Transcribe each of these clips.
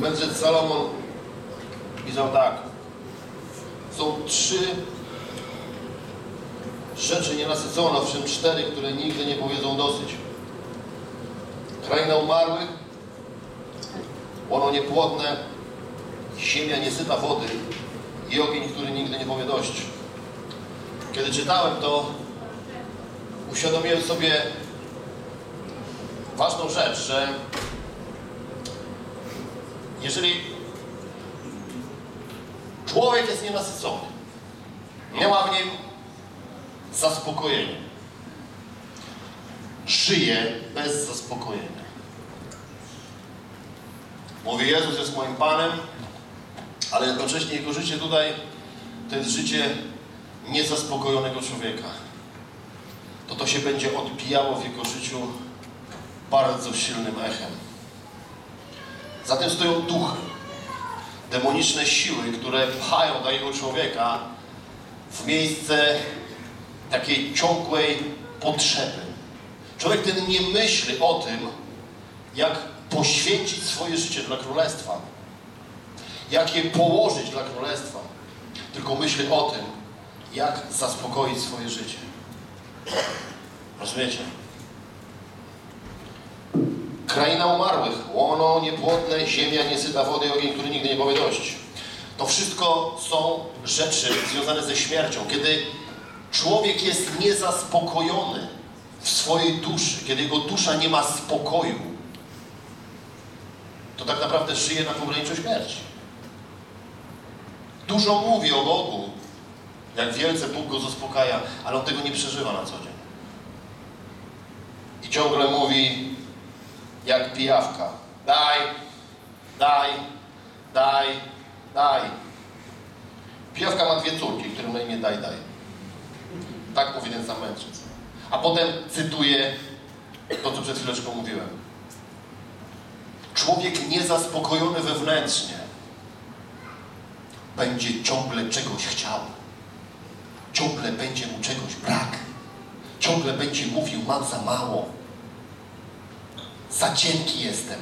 Mędrzec Salomon pisał tak. Są 3 rzeczy nienasycone, owszem 4, które nigdy nie powiedzą dosyć. Kraina umarłych, łono niepłodne, ziemia niesyta wody i ogień, który nigdy nie powie dość. Kiedy czytałem to, uświadomiłem sobie ważną rzecz, że jeżeli człowiek jest nienasycony, nie ma w nim zaspokojenia, żyje bez zaspokojenia. Mówi, Jezus jest moim Panem, ale jednocześnie Jego życie tutaj to jest życie niezaspokojonego człowieka. To się będzie odbijało w jego życiu bardzo silnym echem. Za tym stoją duchy, demoniczne siły, które pchają takiego człowieka w miejsce takiej ciągłej potrzeby. Człowiek ten nie myśli o tym, jak poświęcić swoje życie dla Królestwa, jak je położyć dla Królestwa, tylko myśli o tym, jak zaspokoić swoje życie. Rozumiecie? Kraina umarłych, łono niepłodne, ziemia niesyta wody, ogień, który nigdy nie powie dość. To wszystko są rzeczy związane ze śmiercią. Kiedy człowiek jest niezaspokojony w swojej duszy, kiedy jego dusza nie ma spokoju, to tak naprawdę żyje na pograniczu śmierci. Dużo mówi o Bogu, jak wielce Bóg go zaspokaja, ale on tego nie przeżywa na co dzień. I ciągle mówi, jak pijawka. Daj, daj, daj, daj. Pijawka ma 2 córki, którym na imię daj. Tak mówi ten sam mędrzec. A potem cytuję to, co przed chwileczką mówiłem. Człowiek niezaspokojony wewnętrznie będzie ciągle czegoś chciał. Ciągle będzie mu czegoś brak. Ciągle będzie mówił, mam za mało. Za cienki jestem.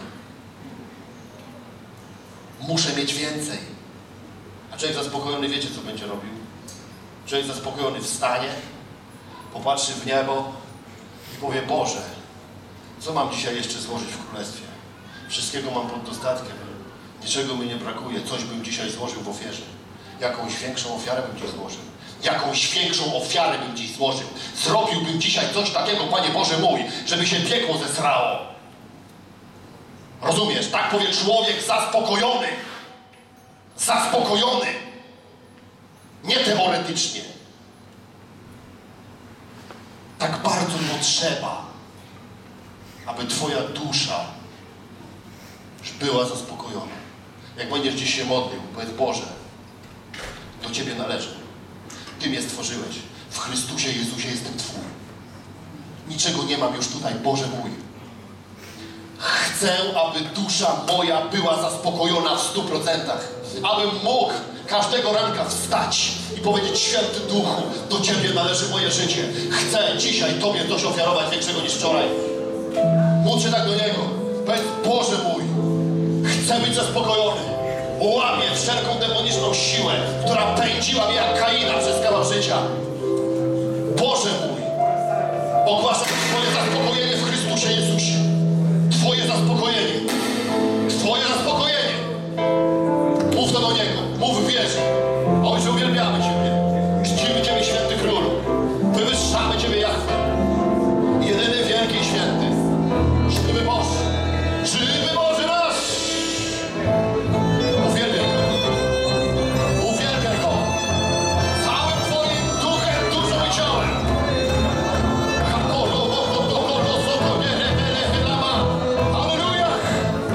Muszę mieć więcej. A człowiek zaspokojony, wiecie, co będzie robił? Człowiek zaspokojony wstanie, popatrzy w niebo i powie, Boże, co mam dzisiaj jeszcze złożyć w Królestwie? Wszystkiego mam pod dostatkiem. Niczego mi nie brakuje. Coś bym dzisiaj złożył w ofierze. Jakąś większą ofiarę bym dziś złożył. Jakąś większą ofiarę bym dziś złożył. Zrobiłbym dzisiaj coś takiego, Panie Boże mój, żeby się piekło zesrało. Rozumiesz? Tak powie człowiek zaspokojony. Zaspokojony. Nie teoretycznie. Tak bardzo potrzeba, aby Twoja dusza była zaspokojona. Jak będziesz dziś się modlił, powiedz, Boże, do Ciebie należę. Ty mnie stworzyłeś. W Chrystusie Jezusie jestem Twój. Niczego nie mam już tutaj, Boże mój. Chcę, aby dusza moja była zaspokojona w 100%. Abym mógł każdego ranka wstać i powiedzieć, Święty Duchu, do Ciebie należy moje życie. Chcę dzisiaj Tobie coś ofiarować większego niż wczoraj. Módl się tak do Niego. Powiedz, Boże mój, chcę być zaspokojony. Łamię wszelką demoniczną siłę, która pędziła mnie jak Kaina przez kawał życia. Boże mój, ogłaszam Twoje zaspokojenie w Chrystusie Jezusie. Twoje zaspokojenie. Twoje zaspokojenie. Mów to do Niego. Mów w wierze. Ojcze, uwielbiamy Ciebie. Czcimy Ciebie, Święty Królu. Wywyższamy Ciebie, Jahwe. Jedyny, wielki i święty. Żywy Boże. Żywy Boże nasz. Uwielbiaj Go. Uwielbiaj Go. Całym Twoim duchem, duszą i ciałem. Halleluja.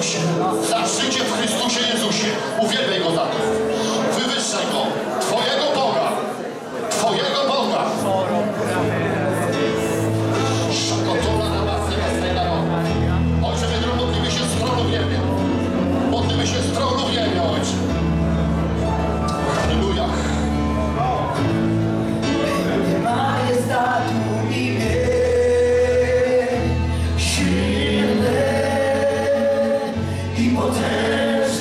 za życie w Chrystusie Jezusie. Uwielbiaj Go za to. Wywyższaj Go. Twojego Boga. Twojego Boga. Szakotola na masę na Ojcze, my modlimy się z tronu w niebie. Modlimy się z tronu w niebie, Ojcze. Halleluja. Majestatu imię silne i potężne.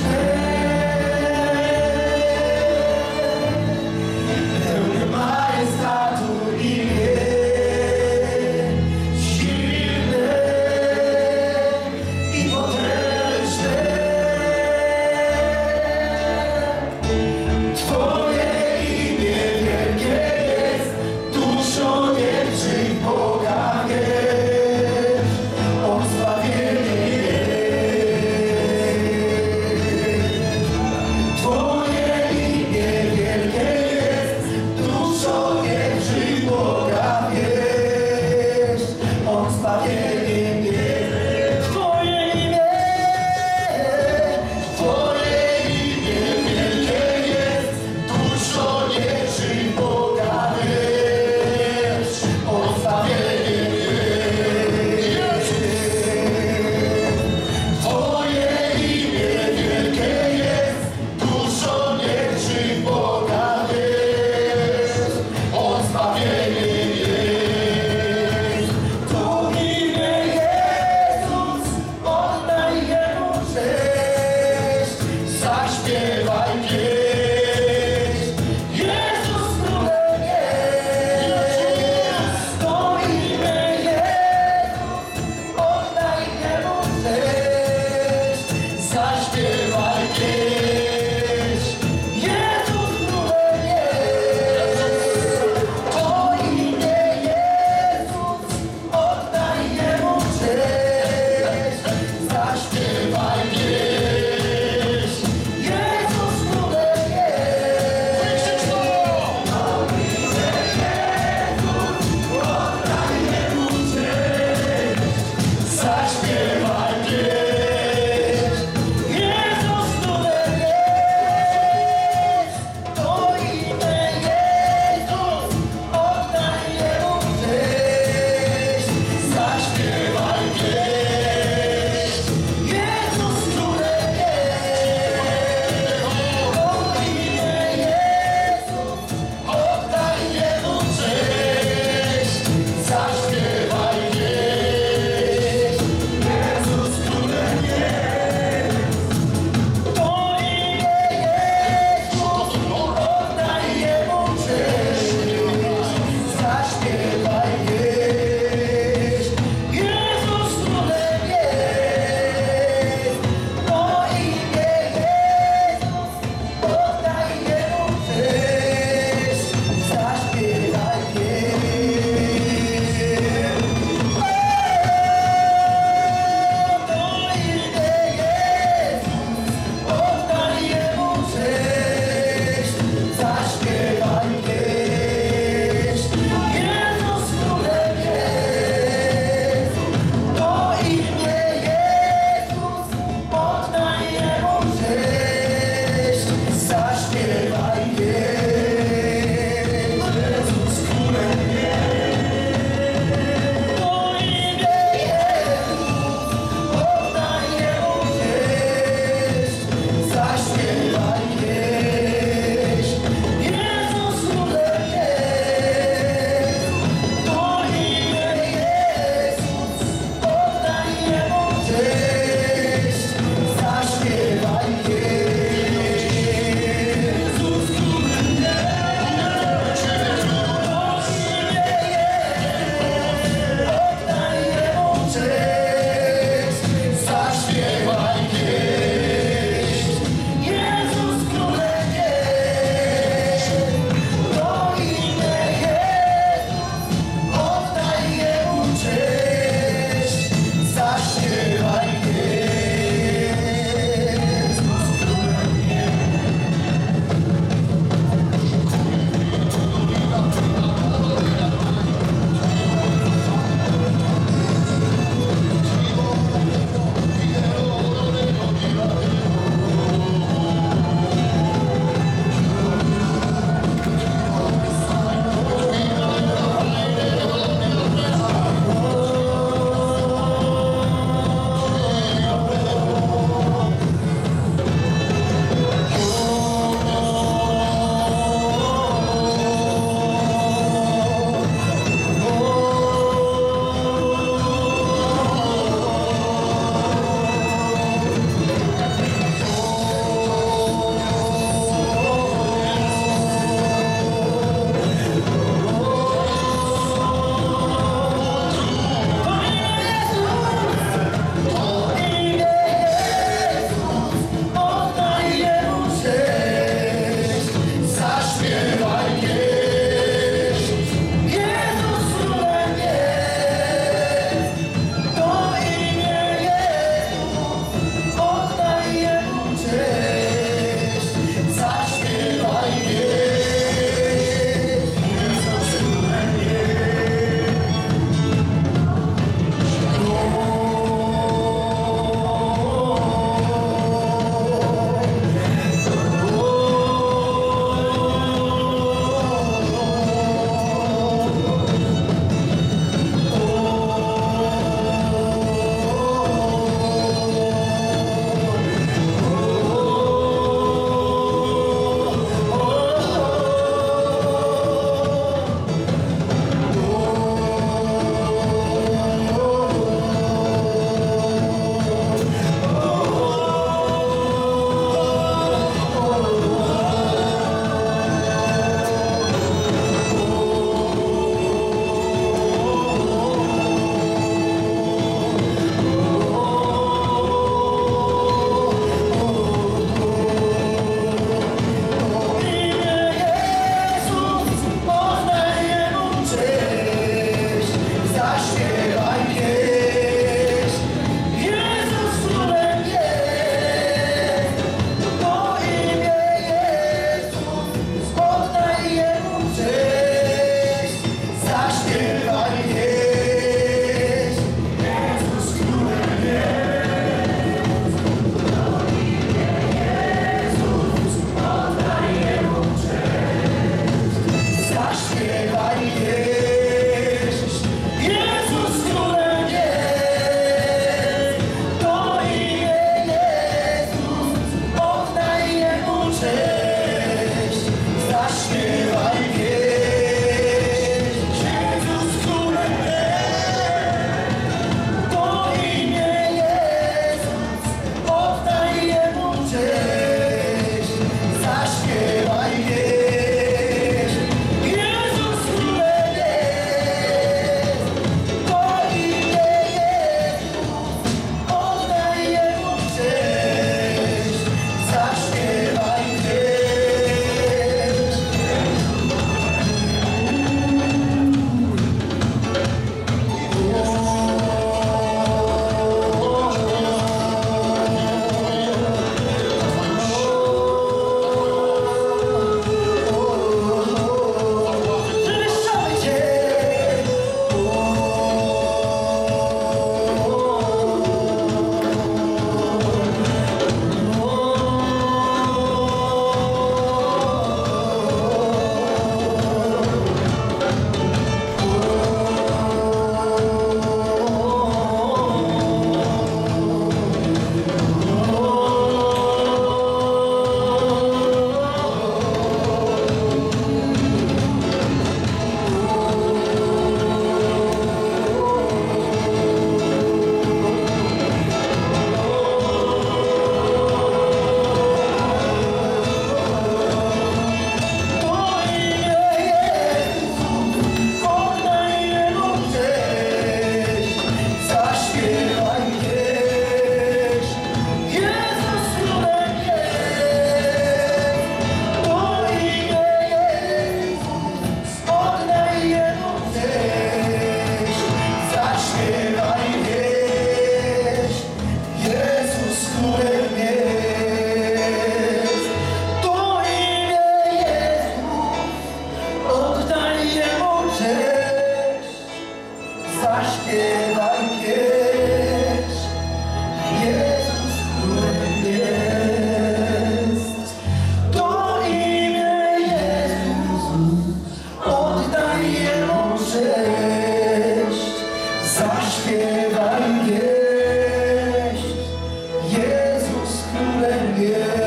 zaśpiewaj pieśń. Jezus królem jest. To imię Jezus, oddaj Jemu cześć. Zaśpiewaj pieśń. Jezus królem jest.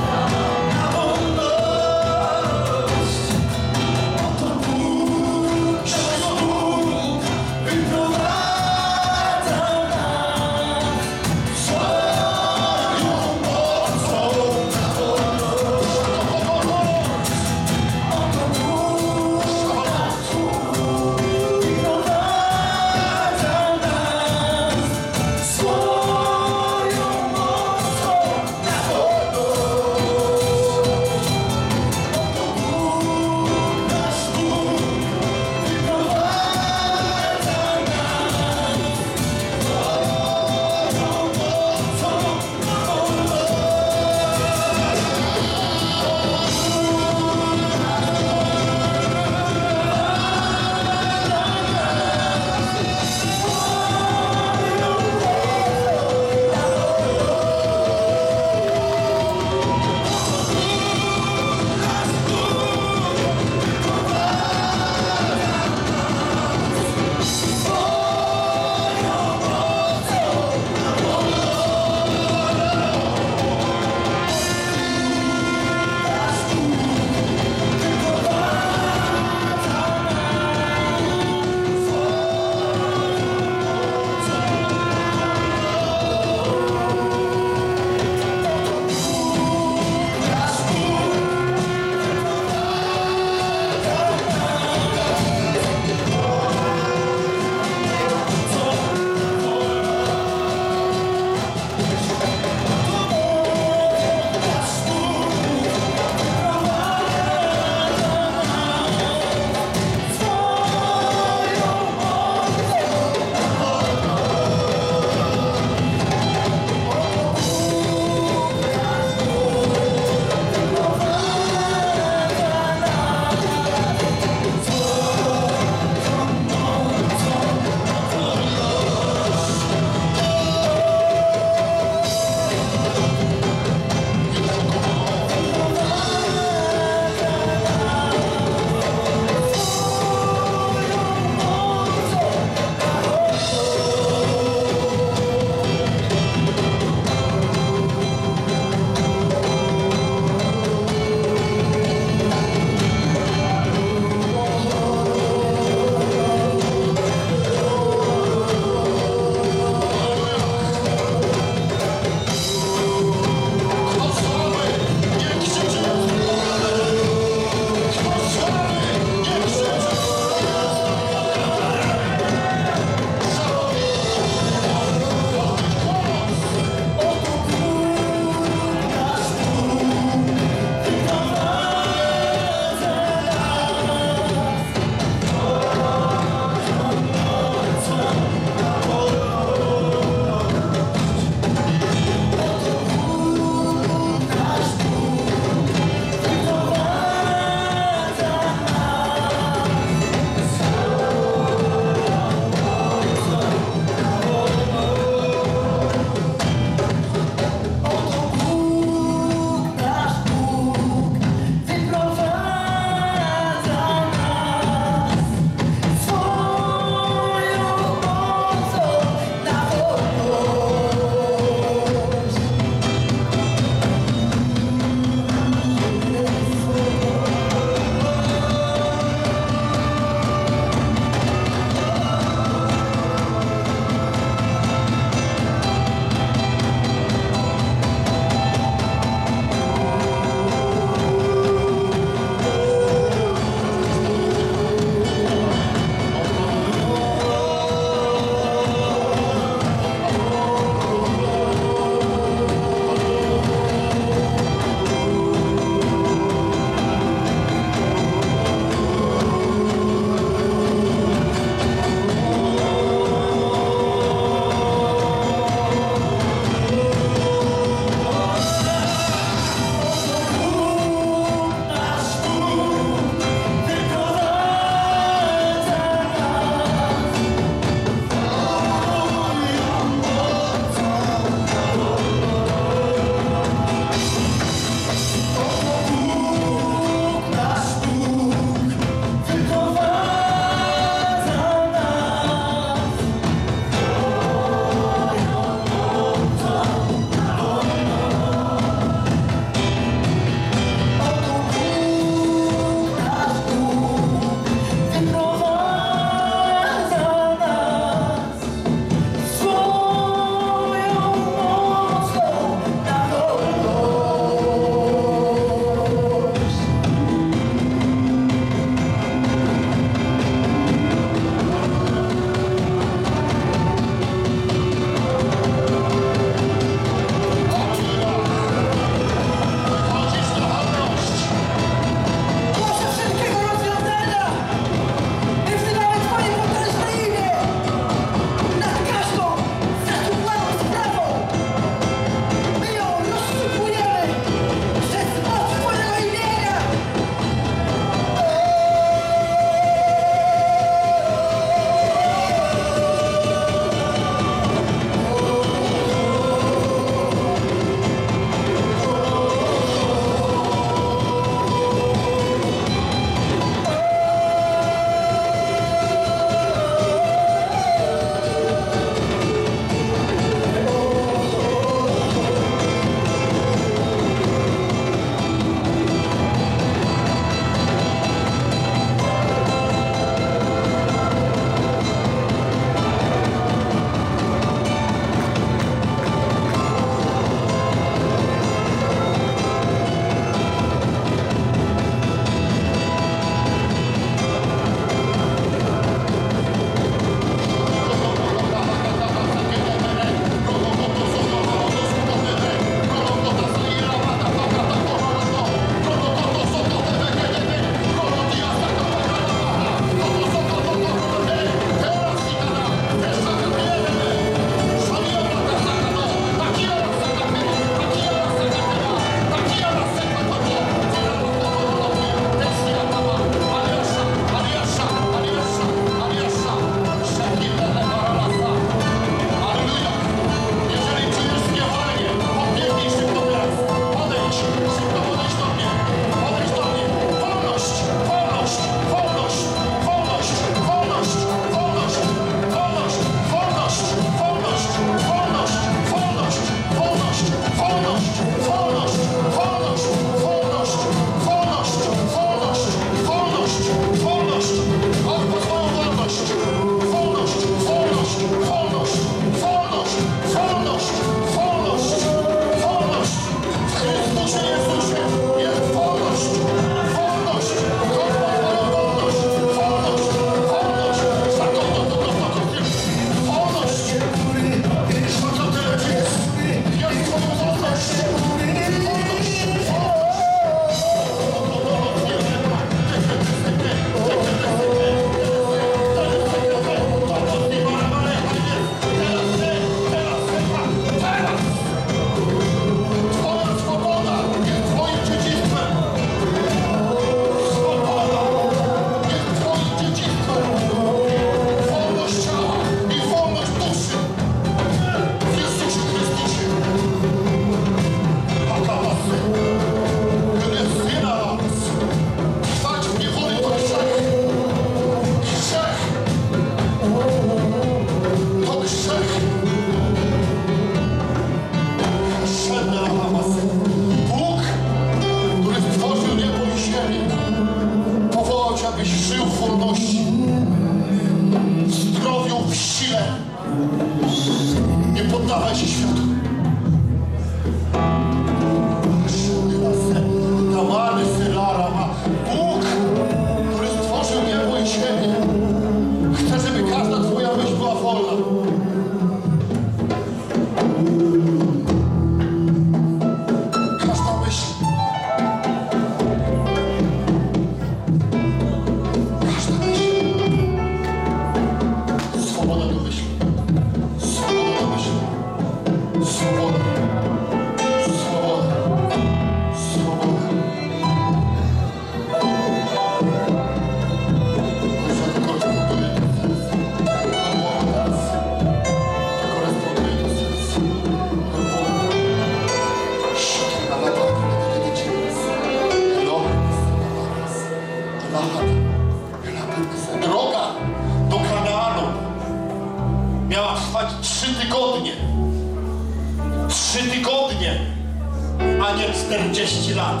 tygodnie, a nie 40 lat.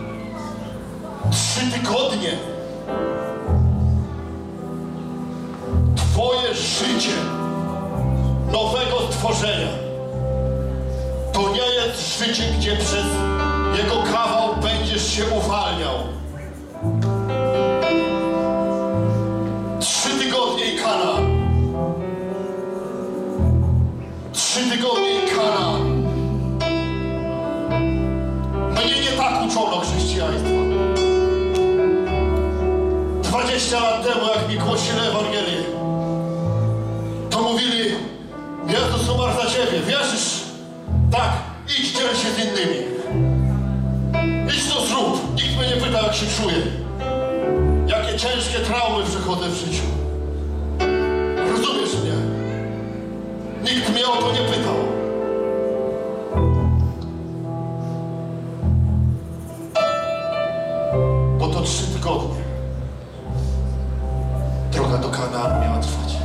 3 tygodnie. Twoje życie nowego stworzenia to nie jest życie, gdzie przez jego kawał będziesz się uwalniał. 3 tygodnie i Kanaan. 3 tygodnie i Kanaan. Mnie nie tak uczono chrześcijaństwa. 20 lat temu, jak mi głosili Ewangelię, to mówili: Jezus umarł za ciebie, wierzysz? Tak, idź, dziel się z innymi. Idź to zrób. Nikt mnie nie pyta, jak się czuję. Jakie ciężkie traumy przechodzę w życiu. Rozumiesz mnie? Nikt mnie o to nie pytał. Bo to 3 tygodnie. Droga do Kanaanu miała trwać.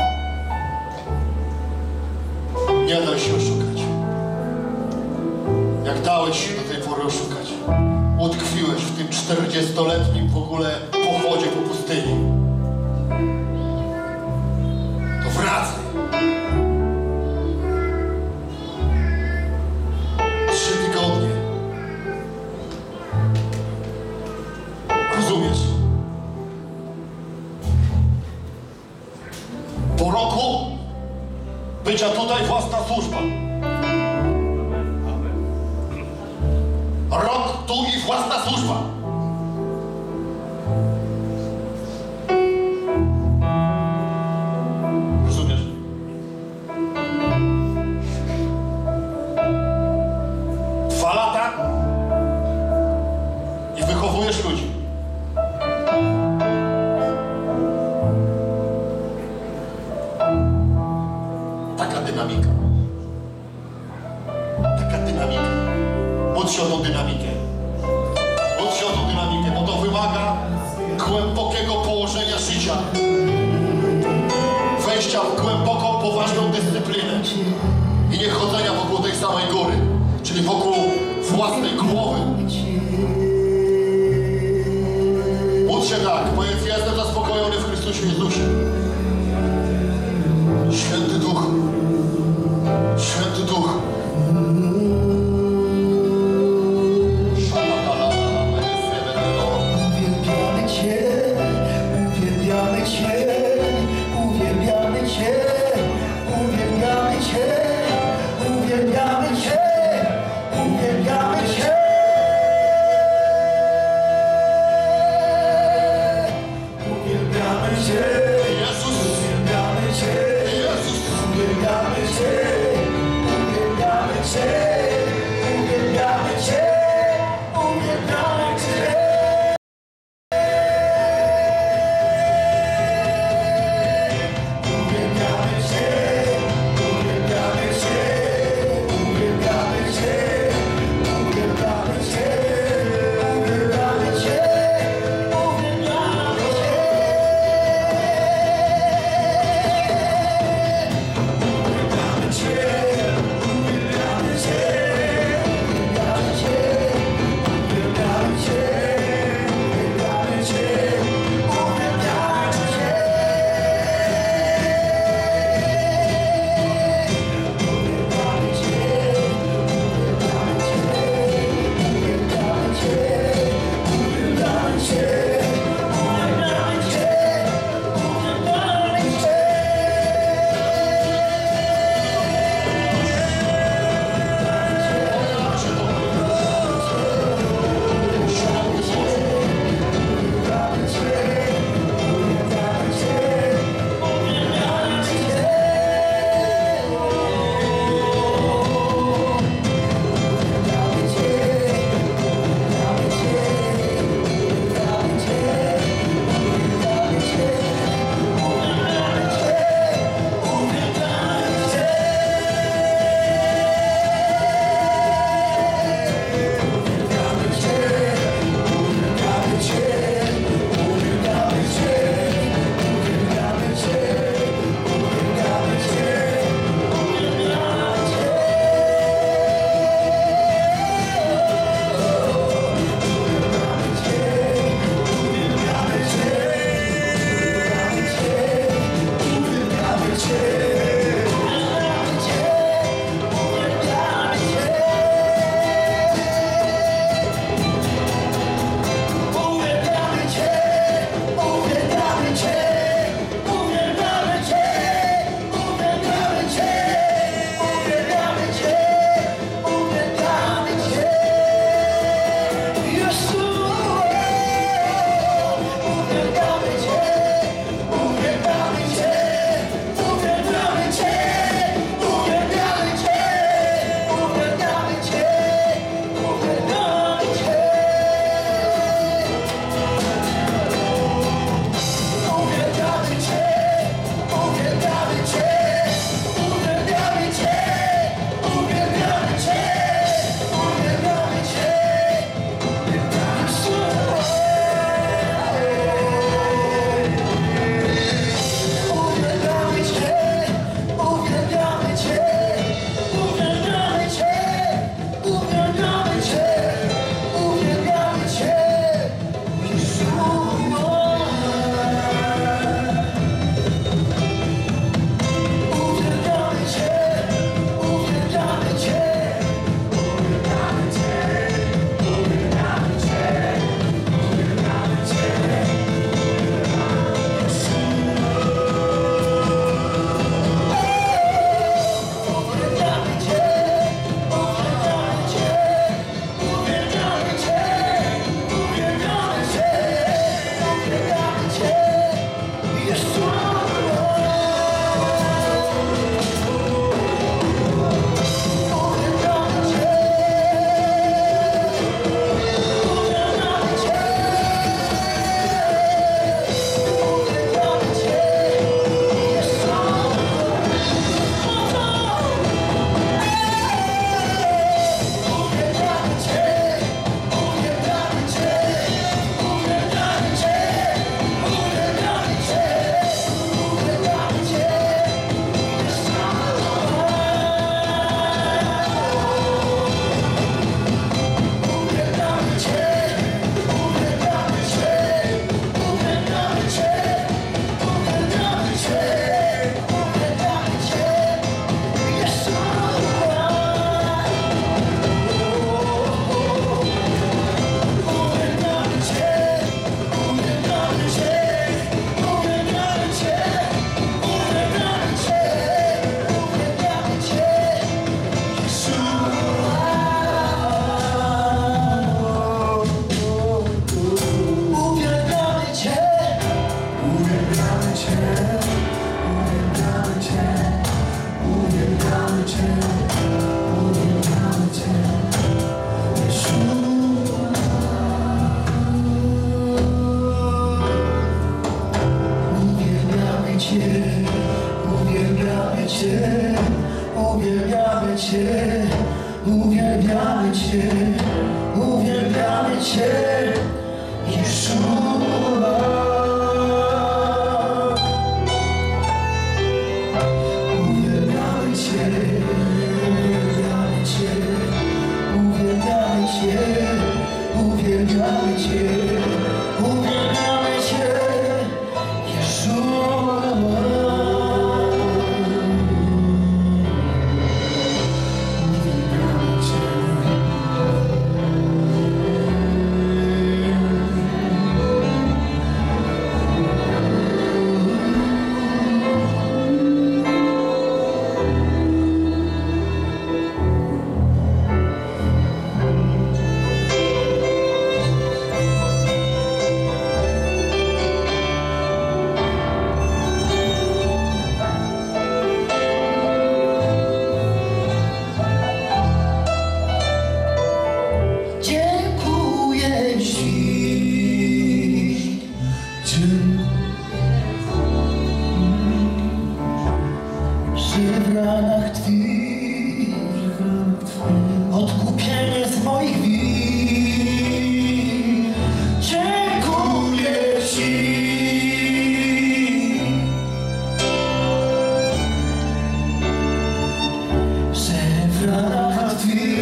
Nie daj się oszukać. Jak dałeś się do tej pory oszukać, utkwiłeś w tym 40-letnim w ogóle pochodzie po pustyni, to wracaj. 3 tygodnie. Rozumiesz? Po roku bycia tutaj własna służba. Rok tu i własna służba. Rozumiesz? Dwa lata i wychowujesz ludzi. Taka dynamika. Taka dynamika. Módl się o tą dynamikę. Módl się o tą dynamikę, bo to wymaga głębokiego położenia życia. Wejścia w głęboką, poważną dyscyplinę. I nie chodzenia wokół tej samej góry, czyli wokół własnej głowy. Módl się tak, powiedz: jestem zaspokojony w Chrystusie Jezusie. Święty Duch, Święty Duch. Uwielbiamy Cię, uwielbiamy Cię, uwielbiamy Cię, uwielbiamy Cię, uwielbiamy Cię, uwielbiamy Cię. Cię, uwielbiamy Cię, Jeszua. Uwielbiamy Cię, uwielbiamy Cię, uwielbiamy Cię, uwielbiamy Cię, uwielbiamy Cię, Jeszua. W ranach Twych odkupienie z moich win. Dziękuję Ci, że w ranach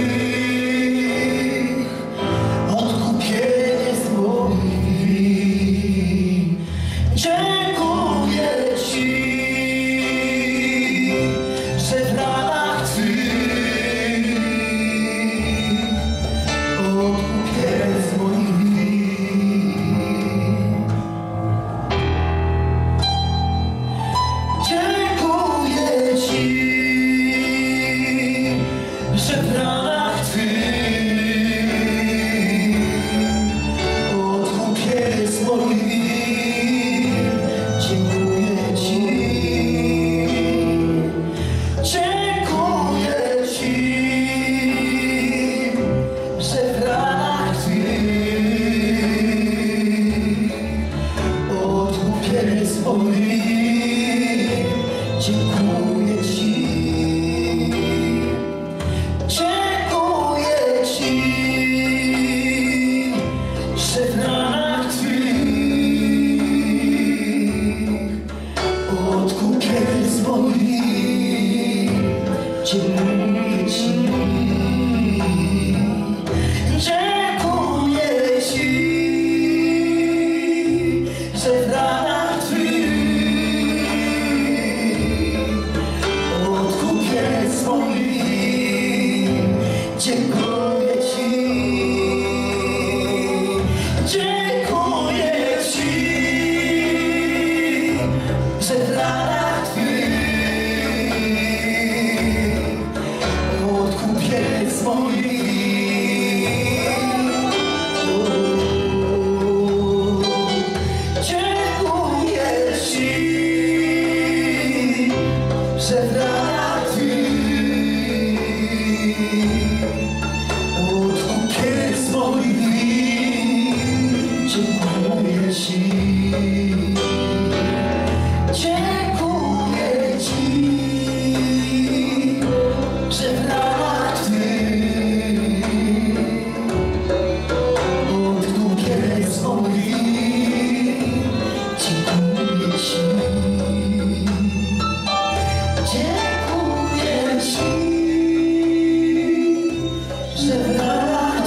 Twych odkupienie z moich win. Dziękuję Ci, że w ranach Twych odkupienie z moich win. Dziękuję Ci, że w ranach Twych odkupienie z moich win. Dziękuję Ci. Dziękuję Ci, że w ranach Twych odkupienie z moich win. Dziękuję Ci. Dziękuję Ci, że w ranach Twych odkupienie z moich win. Dziękuję Ci. Dziękuję Ci, że w ranach Twych odkupienie z moich win. Dziękuję Ci. Dziękuję Ci, że w ranach Twych odkupienie z moich win. Dziękuję Ci, że w ranach Twych odkupienie z moich win. Dziękuję Ci. Dziękuję Ci, że w ranach Twych odkupienie z moich win. Dziękuję Ci. Dziękuję Ci, że w ranach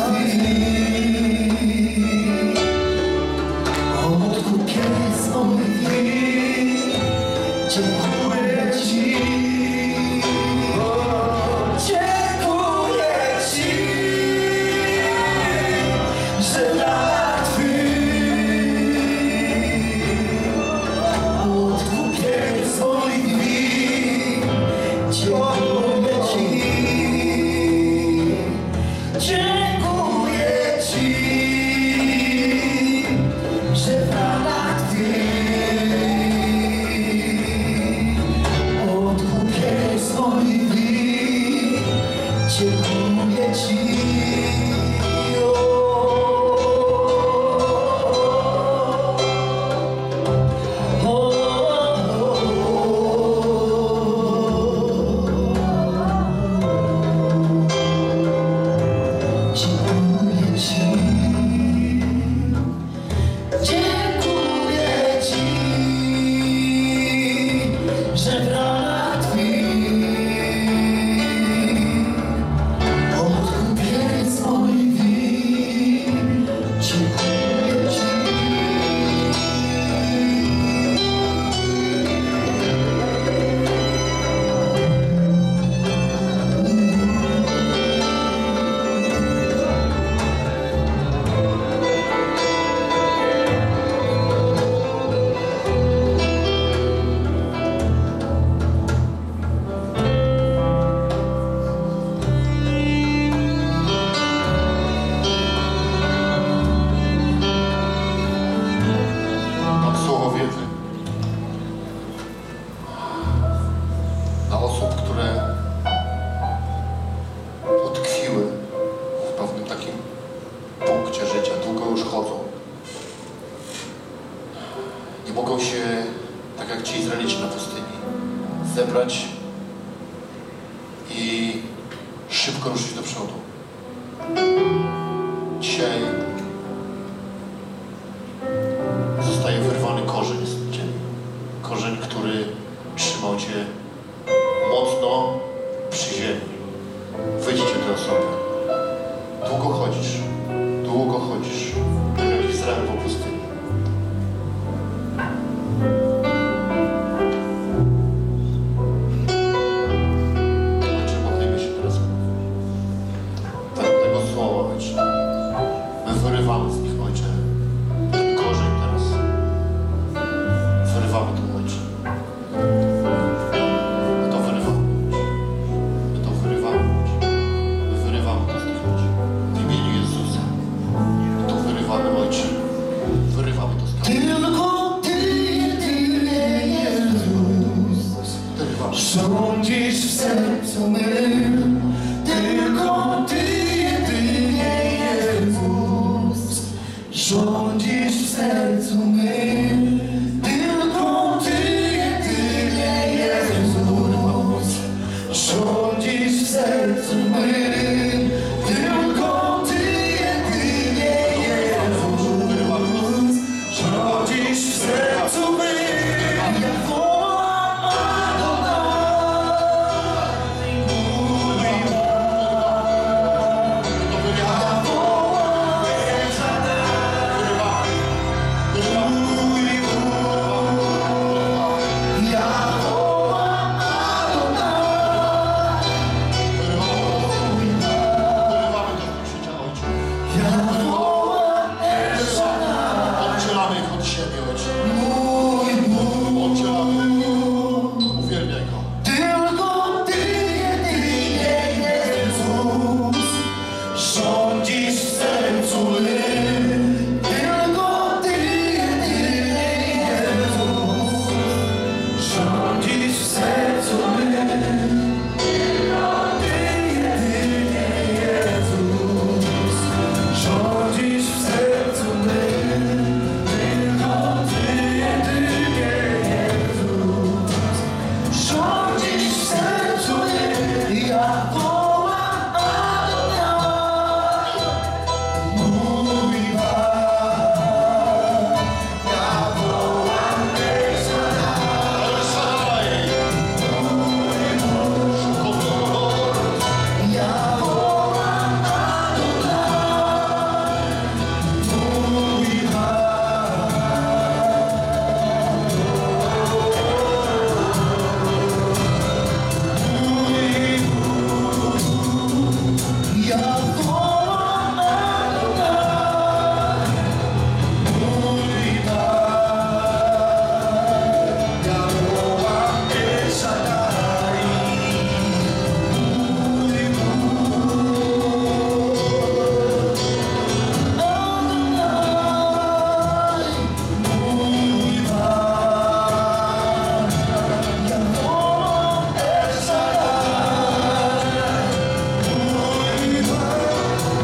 Twych odkupienie z moich win. Dziękuję Ci. Dziękuję Ci, że w ranach Twych odkupienie z moich win. Dziękuję Ci. Dziękuję Ci, że w ranach Twych odkupienie z moich win. Dziękuję Ci. dzisiaj zostaje wyrwany korzeń z Ciebie. Korzeń, który trzymał Cię mocno przy ziemi. Wyjdźcie te osoby. Długo chodzisz, tak jak Izrael po pustyni. Ojcze, modlimy się teraz według tego słowa, Ojcze. My wyrywamy z nich, Ojcze, ten korzeń teraz. Wyrywamy to, Ojcze. My to wyrywamy, Ojcze. My to wyrywamy, Ojcze. My wyrywamy to z nich, Ojcze. W imieniu Jezusa. My to wyrywamy, Ojcze. Wyrywamy to z nich. Tylko Ty, jedynie Jezus, rządzisz w sercu mym. Tylko Ty, jedynie Jezus, rządzisz w sercu mym. Tylko Ty, jedynie Jezus, rządzisz w sercu mym. Tylko Ty, jedynie Jezus, rządzisz w sercu mym. Ja wołam Adonai, mój Pan. Ja wołam El Shaddai, mój Bóg. Ja wołam Adonai, mój Pan. Ja wołam El Shaddai, Oddzielamy ich od siebie, Ojcze. mój Bóg. Oddzielamy. Uwielbiaj Go. Tylko Ty, jedynie Jezus, rządzisz w sercu mym. Tylko Ty, jedynie Jezus, rządzisz w sercu mym. Tylko Ty, jedynie Jezus, rządzisz w sercu mym. Tylko Ty, jedynie Jezus, rządzisz w sercu mym. Ja wołam Adonai, mój Pan. Ja wołam El Shaddai, ja wołam Adonai, mój Ja wołam Adonai, mój Pan. Ja wołam El Shaddai, mój Bóg. Adonai, mój Pan. Ja wołam El Shaddai, mój Pan.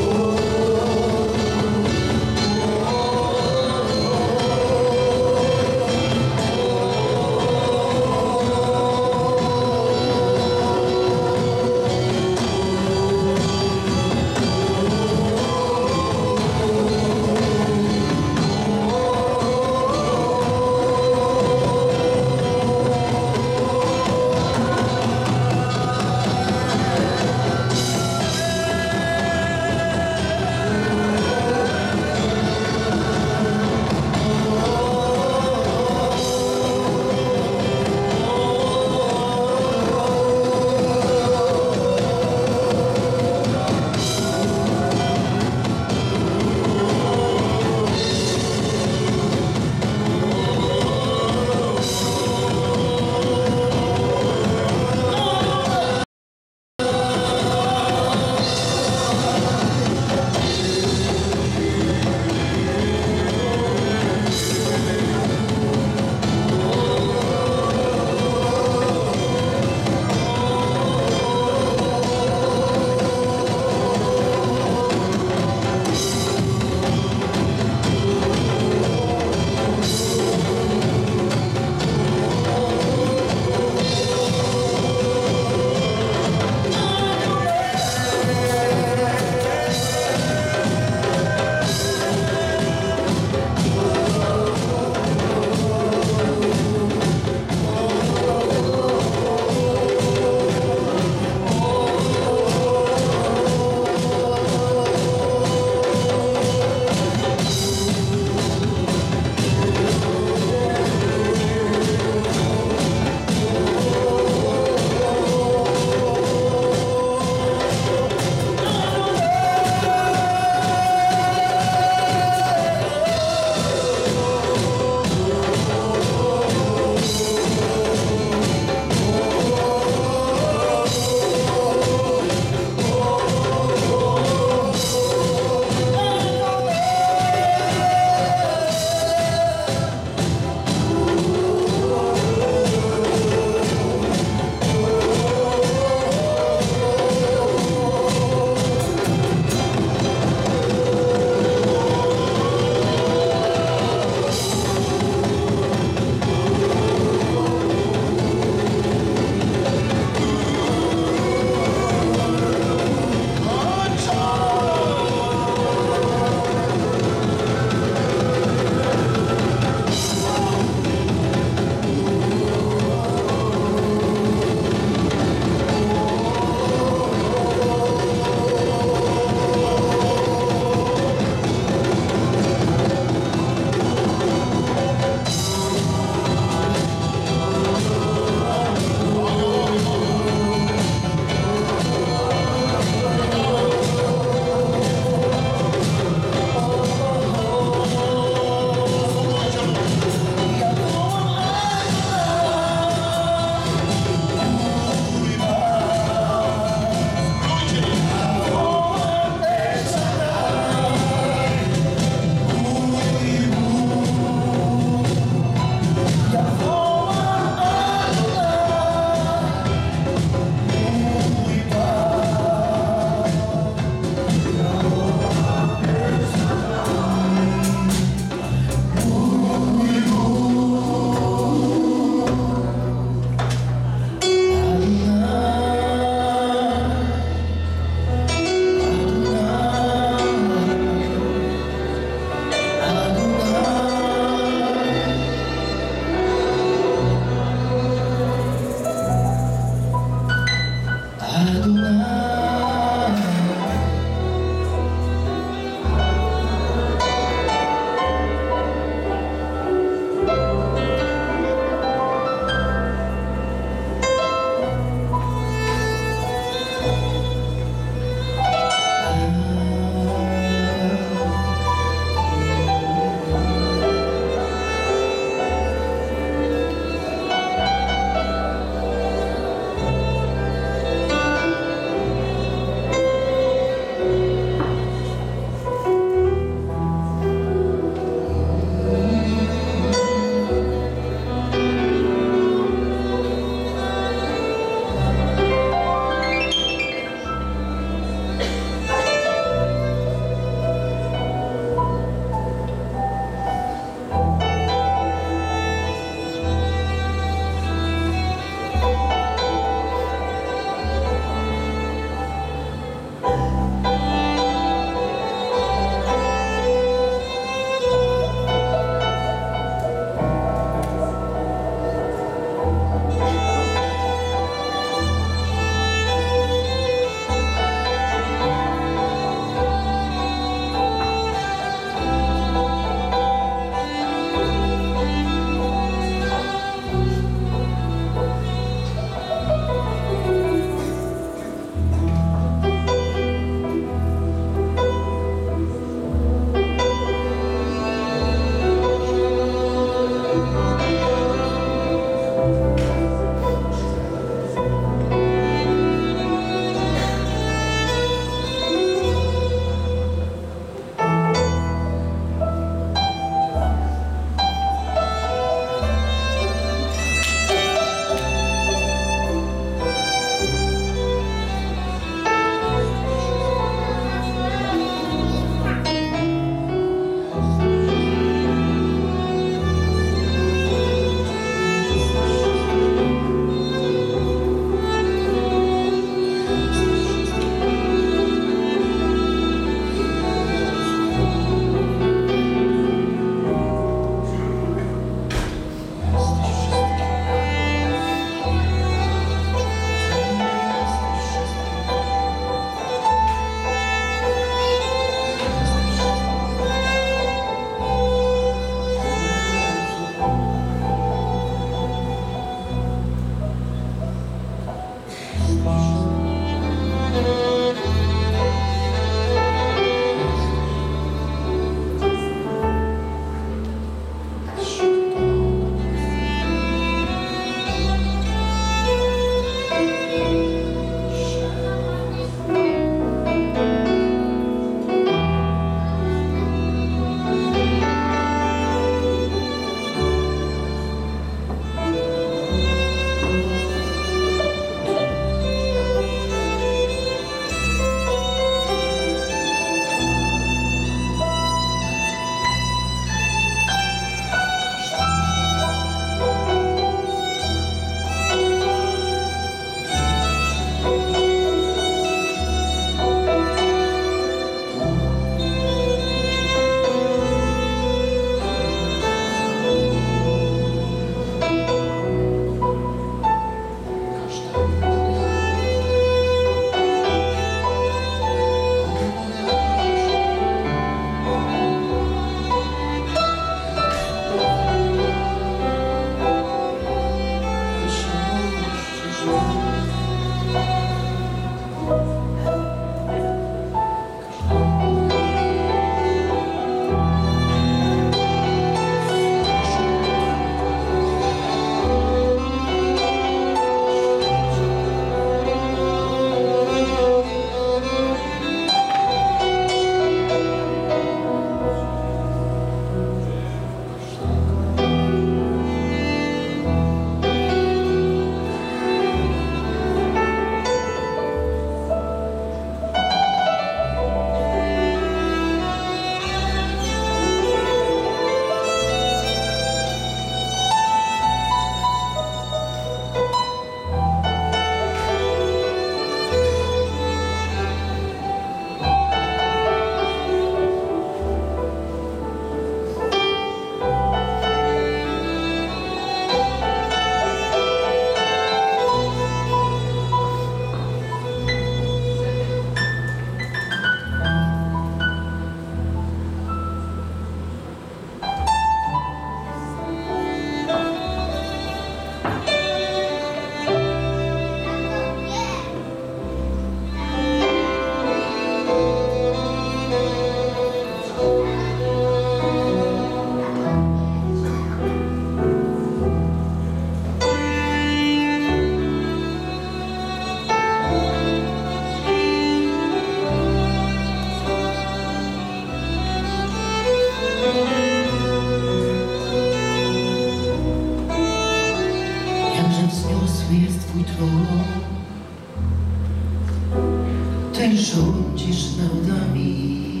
rządzisz narodami,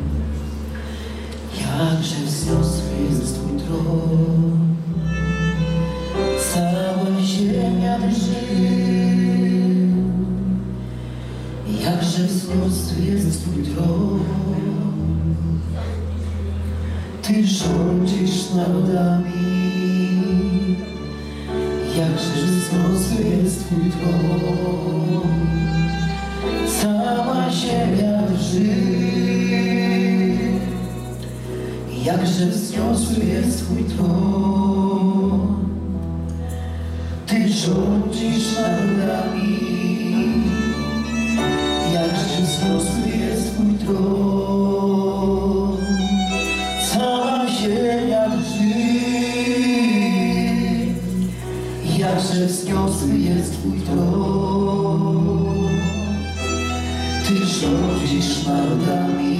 jakże wzniosły jest Twój tron. Cała ziemia drży, jakże wzniosły jest Twój tron. Ty rządzisz narodami, jakże wzniosły jest Twój tron. Cała ziemia drży, jakże wzniosły jest Twój tron. Ty rządzisz narodami, jakże wzniosły jest Twój tron. Cała ziemia drży, jakże wzniosły jest Twój tron. Ty rządzisz narodami,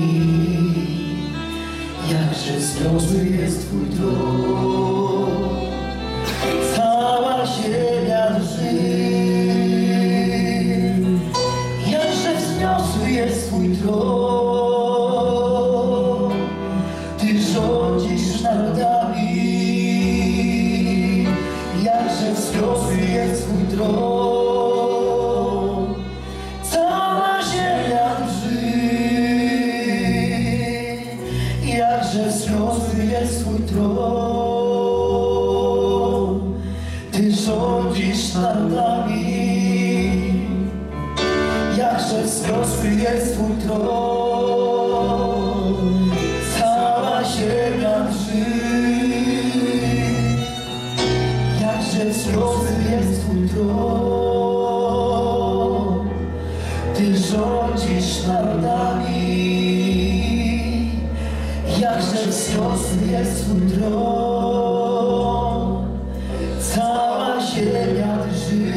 jakże wzniosły jest Twój tron. Cała ziemia drży, jakże wzniosły jest Twój tron. Ty rządzisz narodami, jakże wzniosły jest Twój tron. Cała ziemia drży, jakże wzniosły jest Twój tron. Ty rządzisz narodami, jakże wzniosły jest Twój tron. Cała ziemia drży, jakże wzniosły jest Twój tron. Ty rządzisz narodami, jakże wzniosły jest Twój tron. Cała ziemia drży.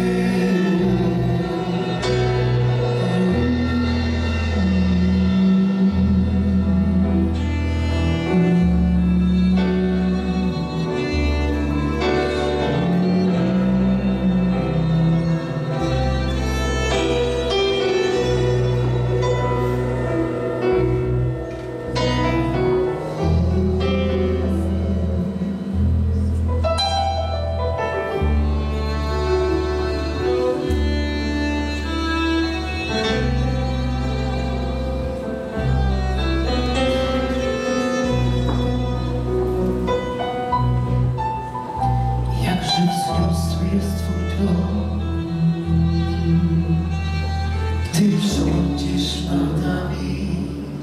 Ty rządzisz narodami,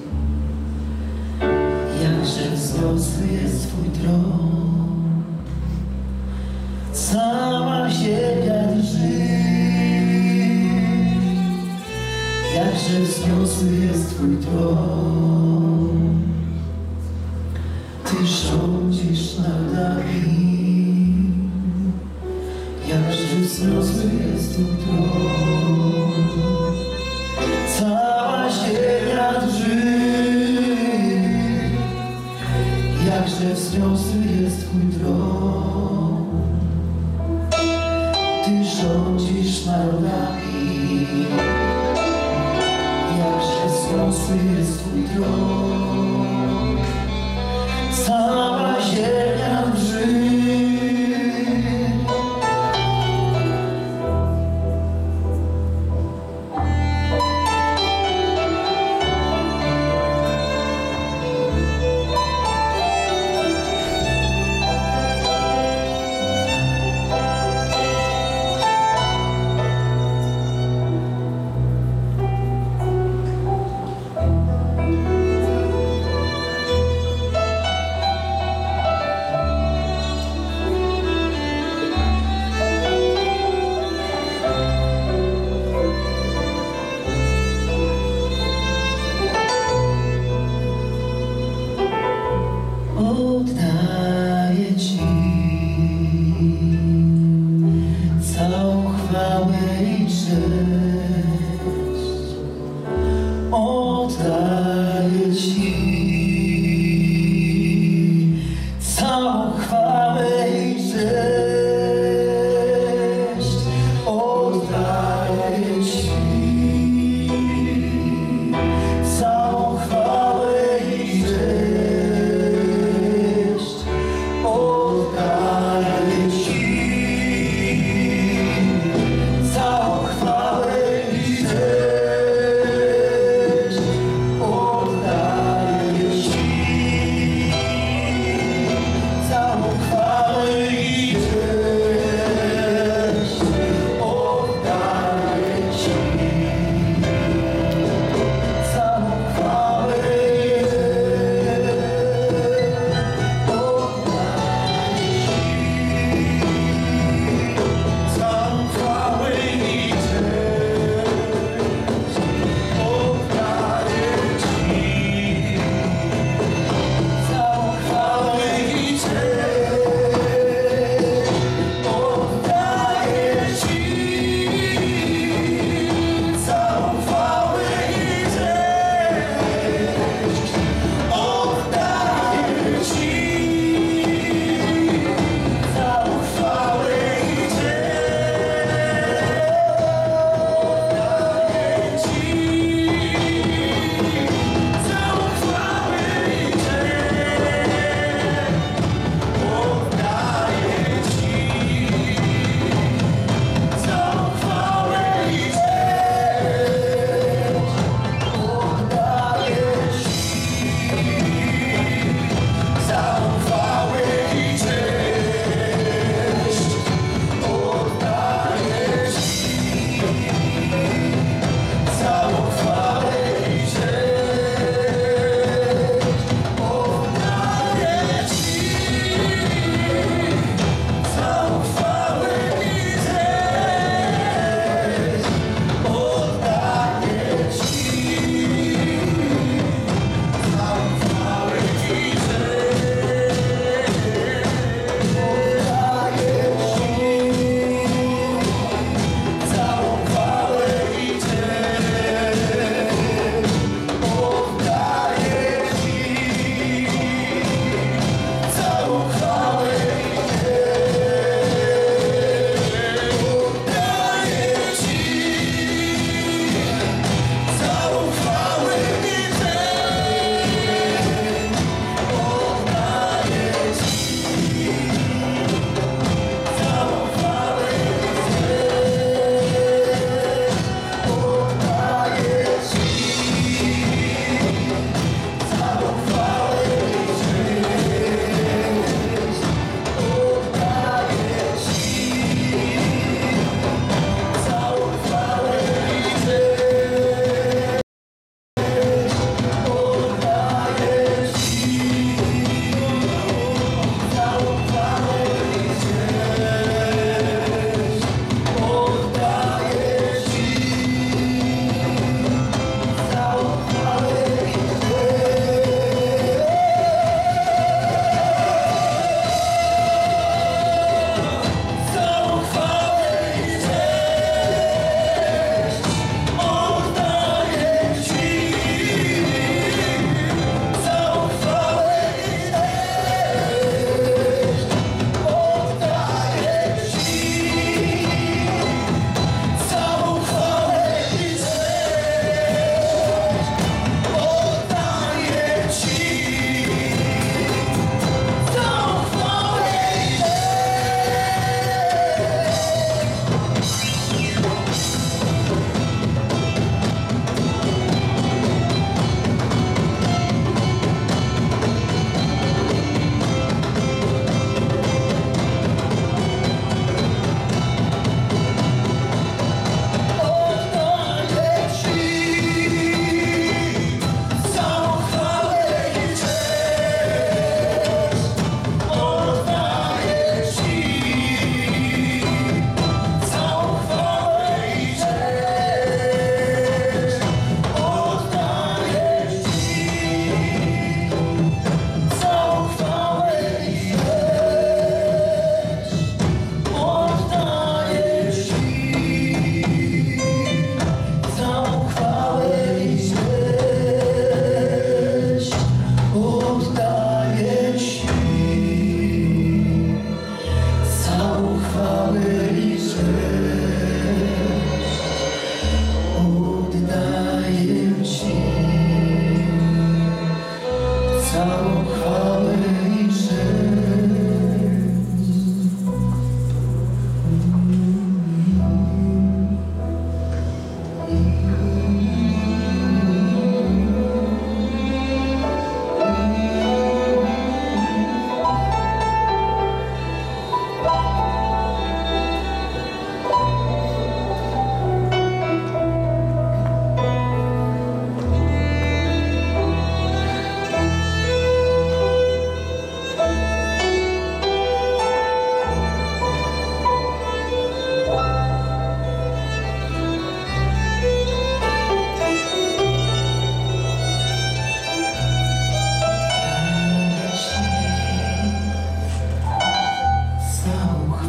jakże wzniosły jest Twój tron. Cała ziemia drży, jakże wzniosły jest Twój tron. Ty rządzisz narodami, jakże wzniosły jest Twój tron. Cała ziemia drży, jakże wzniosły jest Twój tron. Ty rządzisz narodami, jakże wzniosły jest Twój tron. Cała ziemia drży.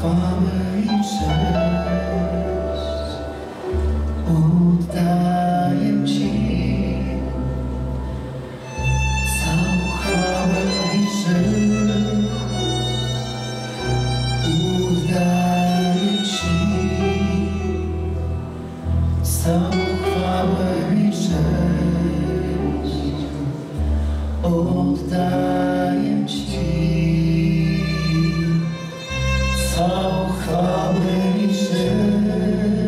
chwałę i cześć oddaję Ci. Całą chwałę i cześć oddaję Ci. Całą chwałę i cześć oddaję Ci. Całą chwałę i cześć.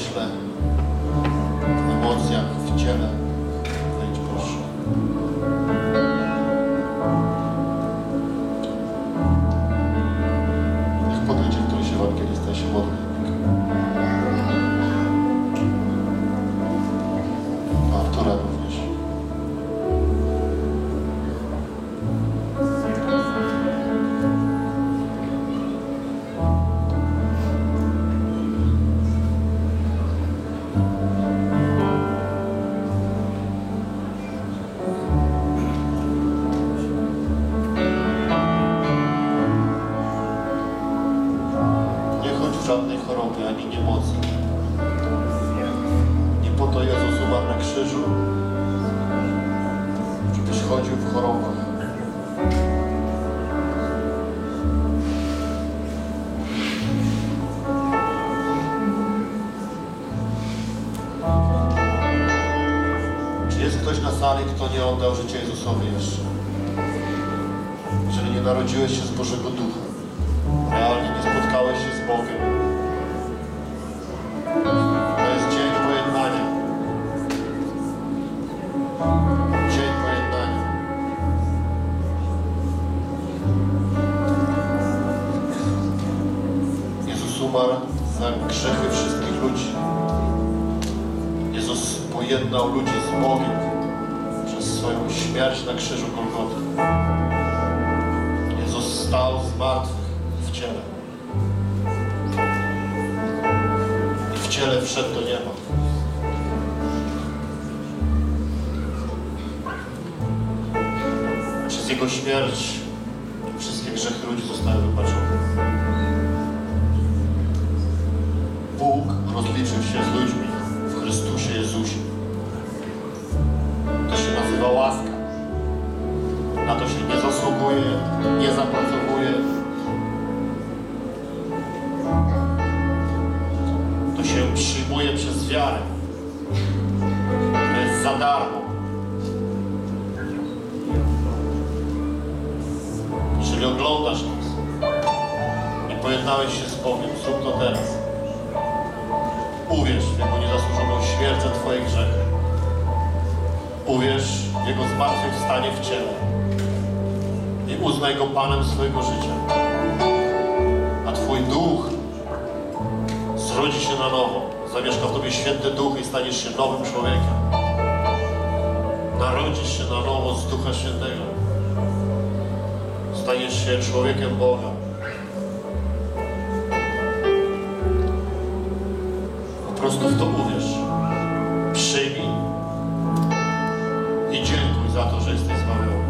umyśle, w emocjach, w ciele. Wejdź, proszę. Niech podejdzie ktoś ewangelista i się modli. Artura również. Żadnej chorobie, ani niemocy. Nie po to Jezus umarł na krzyżu, żebyś chodził w chorobach. Czy jest ktoś na sali, kto nie oddał życia Jezusowi jeszcze? Jeżeli nie narodziłeś się z Bożego Ducha, realnie nie spotkałeś się z Bogiem, to jest dzień pojednania. Dzień pojednania. Jezus umarł za grzechy wszystkich ludzi. Jezus pojednał ludzi z Bogiem przez swoją śmierć na krzyżu Golgoty. Jezus stał z martwych w ciele. I w ciele wszedł do nieba. Przez Jego śmierć wszystkie grzechy ludzi zostały wybaczone. Bóg rozliczył się z ludźmi w Chrystusie Jezusie. To się nazywa łaska. Na to się nie zasługuje, nie zapracowuje. To się przyjmuje przez wiarę. To jest za darmo. Jeżeli oglądasz nas i pojednałeś się z Bogiem, zrób to teraz. Uwierz w Jego niezasłużoną śmierć za Twoje grzechy. Uwierz w Jego zmartwychwstanie w ciele. I uznaj Go Panem swojego życia. A Twój duch zrodzi się na nowo. Zamieszka w Tobie Święty Duch i staniesz się nowym człowiekiem. Narodzisz się na nowo z Ducha Świętego. Staniesz się człowiekiem Boga. Po prostu w to uwierz. Przyjmij i dziękuj za to, że jesteś zbawiony.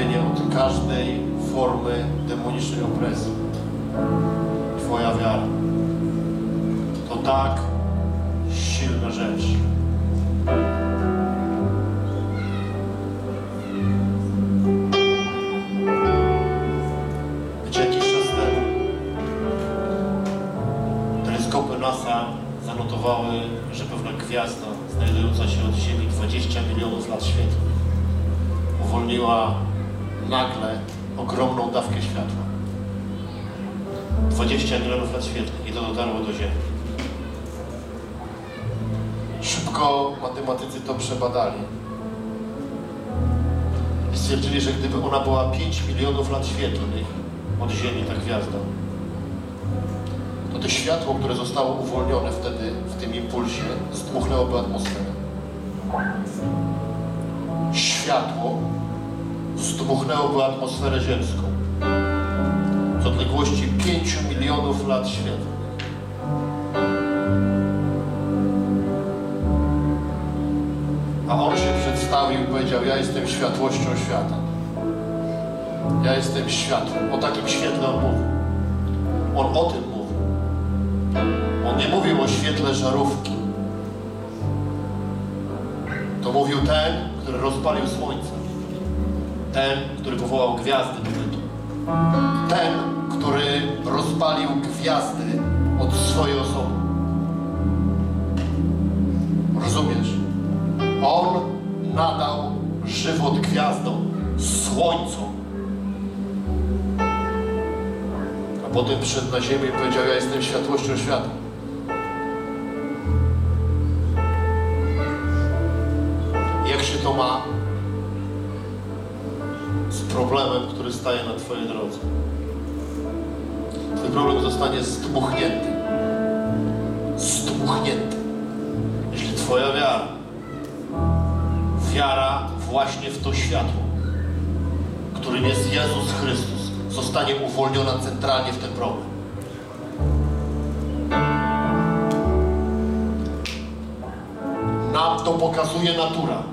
zbawienie od każdej formy demonicznej opresji. Twoja wiara to tak silna rzecz. Wiecie, jakiś czas temu teleskopy NASA zanotowały, że pewna gwiazda znajdująca się od Ziemi 20 milionów lat świetlnych uwolniła nagle ogromną dawkę światła. 20 milionów lat świetlnych i to dotarło do Ziemi. Szybko matematycy to przebadali i stwierdzili, że gdyby ona była 5 milionów lat świetlnych od Ziemi, ta gwiazda, to to światło, które zostało uwolnione wtedy w tym impulsie, zdmuchnęłoby atmosferę. Światło zdmuchnęłoby atmosferę ziemską z odległości 5 milionów lat świetlnych. A on się przedstawił i powiedział: ja jestem światłością świata. Ja jestem światłem. O takim świetle on mówił. On o tym mówił. On nie mówił o świetle żarówki. To mówił ten, który rozpalił słońce. Ten, który powołał gwiazdy do bytu. Ten, który rozpalił gwiazdy od swojej osoby. Rozumiesz? On nadał żywot gwiazdom, słońcu. A potem przyszedł na ziemię i powiedział: ja jestem światłością świata. Jak się to ma z problemem, który staje na twojej drodze? Twój problem zostanie zdmuchnięty. Zdmuchnięty. Jeśli twoja wiara właśnie w to światło, którym jest Jezus Chrystus, zostanie uwolniona centralnie w ten problem. Nam to pokazuje natura.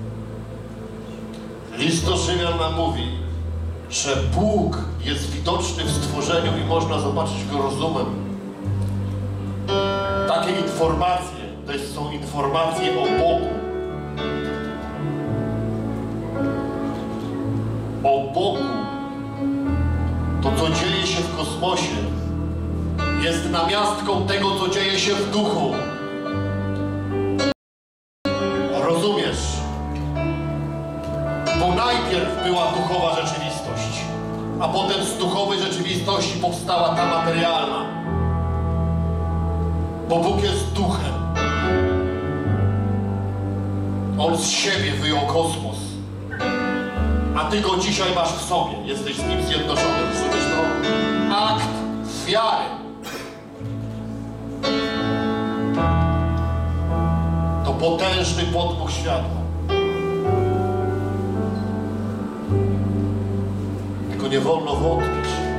List do Rzymian nam mówi, że Bóg jest widoczny w stworzeniu i można zobaczyć Go rozumem. Takie informacje to są informacje o Bogu. O Bogu. To, co dzieje się w kosmosie, jest namiastką tego, co dzieje się w duchu. Rozumiesz? Bo najpierw była duchowa rzeczywistość, a potem z duchowej rzeczywistości powstała ta materialna. Bo Bóg jest duchem. On z siebie wyjął kosmos. A ty go dzisiaj masz w sobie. Jesteś z nim zjednoczony. Rozumiesz to? Akt wiary. To potężny podmuch światła. Tylko nie wolno wątpić.